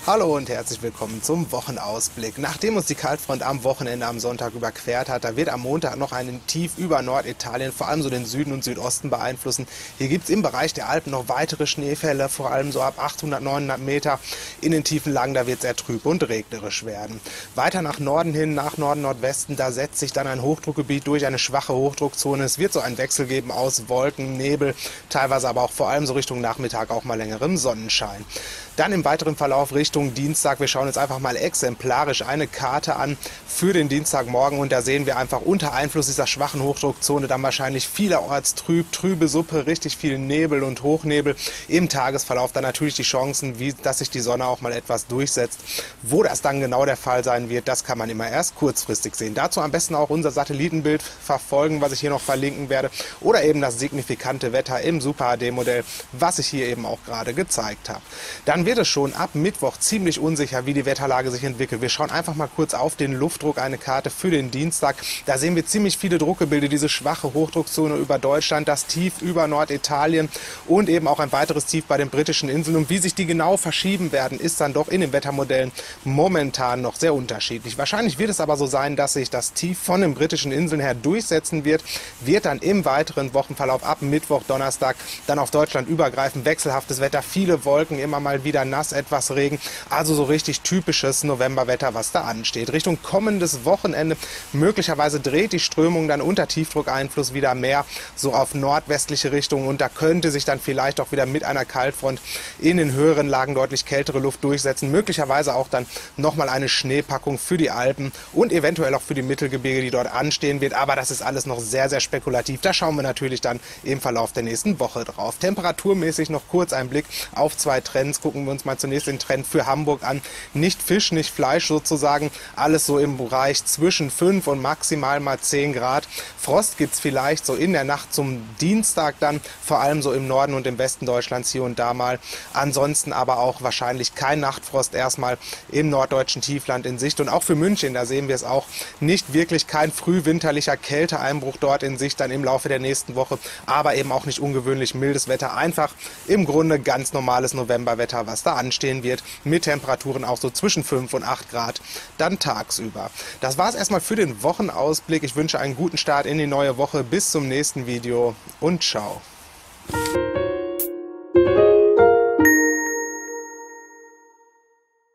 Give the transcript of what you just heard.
Hallo und herzlich willkommen zum Wochenausblick. Nachdem uns die Kaltfront am Wochenende am Sonntag überquert hat, da wird am Montag noch ein Tief über Norditalien, vor allem so den Süden und Südosten beeinflussen. Hier gibt es im Bereich der Alpen noch weitere Schneefälle, vor allem so ab 800, 900 Meter. In den tiefen Lagen, da wird es eher trüb und regnerisch werden. Weiter nach Norden hin, nach Norden, Nordwesten, da setzt sich dann ein Hochdruckgebiet durch, eine schwache Hochdruckzone. Es wird so einen Wechsel geben aus Wolken, Nebel, teilweise aber auch vor allem so Richtung Nachmittag auch mal längerem Sonnenschein. Dann im weiteren Verlauf Richtung Dienstag. Wir schauen uns einfach mal exemplarisch eine Karte an für den Dienstagmorgen und da sehen wir einfach unter Einfluss dieser schwachen Hochdruckzone dann wahrscheinlich vielerorts trübe Suppe, richtig viel Nebel und Hochnebel. Im Tagesverlauf dann natürlich die Chancen, dass sich die Sonne auch mal etwas durchsetzt. Wo das dann genau der Fall sein wird, das kann man immer erst kurzfristig sehen. Dazu am besten auch unser Satellitenbild verfolgen, was ich hier noch verlinken werde, oder eben das signifikante Wetter im Super HD-Modell, was ich hier eben auch gerade gezeigt habe. Dann wird es schon ab Mittwoch ziemlich unsicher, wie die Wetterlage sich entwickelt. Wir schauen einfach mal kurz auf den Luftdruck, eine Karte für den Dienstag. Da sehen wir ziemlich viele Druckgebilde, diese schwache Hochdruckzone über Deutschland, das Tief über Norditalien und eben auch ein weiteres Tief bei den britischen Inseln. Und wie sich die genau verschieben werden, ist dann doch in den Wettermodellen momentan noch sehr unterschiedlich. Wahrscheinlich wird es aber so sein, dass sich das Tief von den britischen Inseln her durchsetzen wird dann im weiteren Wochenverlauf ab Mittwoch, Donnerstag dann auf Deutschland übergreifen. Wechselhaftes Wetter, viele Wolken, immer mal wieder nass, etwas Regen, also so richtig typisches Novemberwetter, was da ansteht. Richtung kommendes Wochenende, möglicherweise dreht die Strömung dann unter Tiefdruckeinfluss wieder mehr so auf nordwestliche Richtungen und da könnte sich dann vielleicht auch wieder mit einer Kaltfront in den höheren Lagen deutlich kältere Luft durchsetzen, möglicherweise auch dann nochmal eine Schneepackung für die Alpen und eventuell auch für die Mittelgebirge, die dort anstehen wird, aber das ist alles noch sehr, sehr spekulativ. Da schauen wir natürlich dann im Verlauf der nächsten Woche drauf. Temperaturmäßig noch kurz ein Blick auf zwei Trends. Gucken wir uns mal zunächst den Trend für Hamburg an. Nicht Fisch, nicht Fleisch sozusagen. Alles so im Bereich zwischen 5 und maximal mal 10 Grad. Frost gibt es vielleicht so in der Nacht zum Dienstag dann, vor allem so im Norden und im Westen Deutschlands hier und da mal. Ansonsten aber auch wahrscheinlich kein Nachtfrost erstmal im norddeutschen Tiefland in Sicht. Und auch für München, da sehen wir es auch, nicht wirklich kein frühwinterlicher Kälteeinbruch dort in Sicht dann im Laufe der nächsten Woche, aber eben auch nicht ungewöhnlich mildes Wetter. Einfach im Grunde ganz normales Novemberwetter, was da anstehen wird, mit Temperaturen auch so zwischen 5 und 8 Grad dann tagsüber. Das war es erstmal für den Wochenausblick. Ich wünsche einen guten Start in die neue Woche. Bis zum nächsten Video und ciao.